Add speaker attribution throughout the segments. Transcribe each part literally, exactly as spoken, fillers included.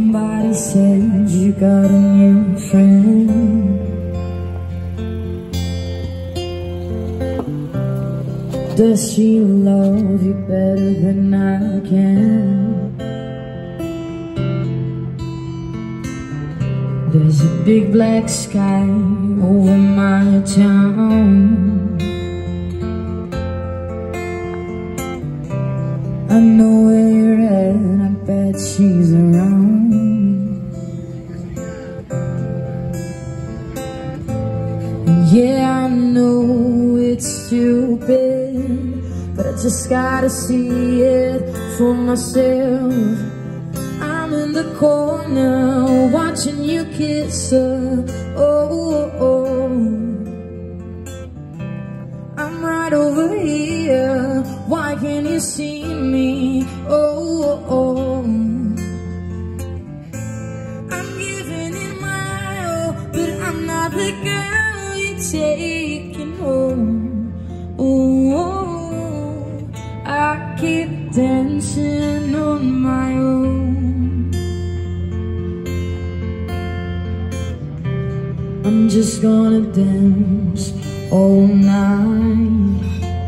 Speaker 1: Somebody said you got a new friend. Does she love you better than I can? There's a big black sky over my town. I know where you're at, I bet she's around. And yeah, I know it's stupid, but I just gotta see it for myself. I'm in the corner watching you kiss her. Oh, oh, oh. I'm right over here, why can't you see me? Oh, oh, oh. I'm giving it my all, but I'm not the girl you're taking home. Oh, oh, I keep dancing on my own. I'm just gonna dance all night.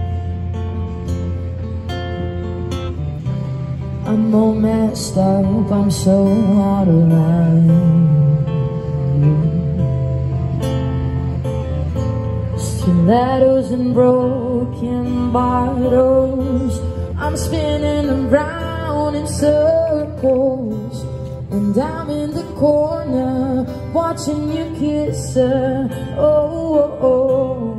Speaker 1: I'm all messed up, I'm so out of line. Stilettos and broken bottles, I'm spinning around in circles. And I'm in the corner watching you kiss her. Oh, oh, oh.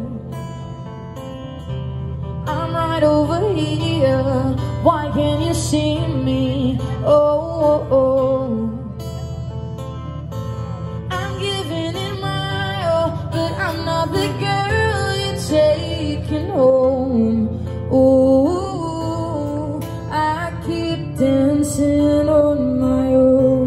Speaker 1: I'm right over here, why can't you see me? Oh, oh, oh. I'm giving it my all, but I'm not the girl you're taking home. Oh, I keep dancing on my own.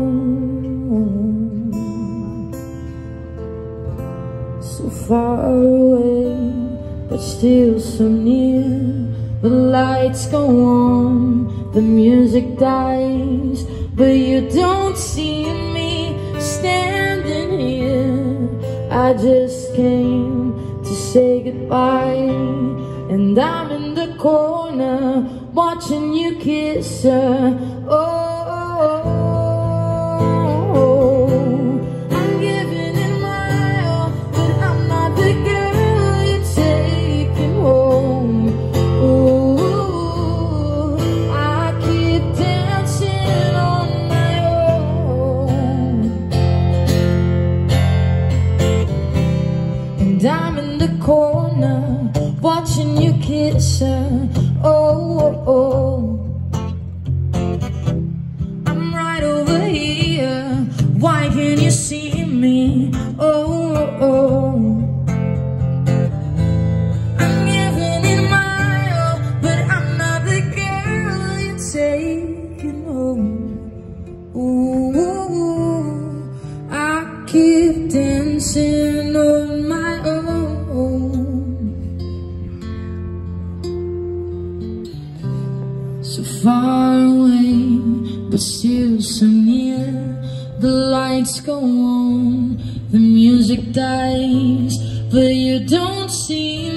Speaker 1: So far away, but still so near. The lights go on, the music dies, but you don't see me standing here. I just came to say goodbye, and I'm in the corner watching you kiss her. Oh, oh, oh. I'm giving it my all, but I'm not the girl you're taking home. Oh, I keep dancing on my own, and I'm in the corner watching you kiss her. Oh, oh, oh. I'm right over here, why can't you see me? Oh, oh, oh. I'm giving it my all, but I'm not the girl you're taking home. Ooh, I keep dancing on my own. So far away, but still so near. The lights go on, the music dies, but you don't see